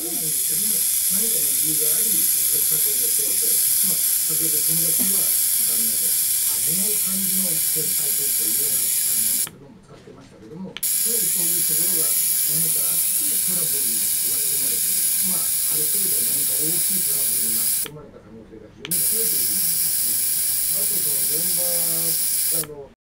ないんですけども、何かの理由があり、車庫の倉庫、先ほど友達は危ない感じの先輩といったような言葉も使ってましたけども、やはりそういうところが何かあってトラブルに巻き込まれている、ある程度何か大きいトラブルに巻き込まれた可能性が非常に強いというふうに思いますね。あとその現場